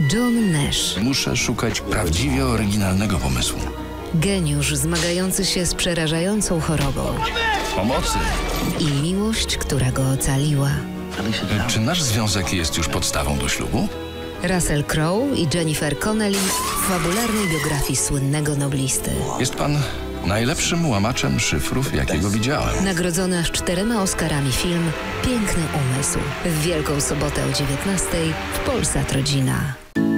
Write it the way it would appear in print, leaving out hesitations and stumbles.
John Nash. Muszę szukać prawdziwie oryginalnego pomysłu. Geniusz zmagający się z przerażającą chorobą. Pomocy! I miłość, która go ocaliła. Czy nasz związek jest już podstawą do ślubu? Russell Crowe i Jennifer Connelly w fabularnej biografii słynnego noblisty. Jest pan najlepszym łamaczem szyfrów, jakiego widziałem. Nagrodzony aż 4 Oscarami film Piękny umysł. W Wielką Sobotę o 19:00 w Polsat Rodzina.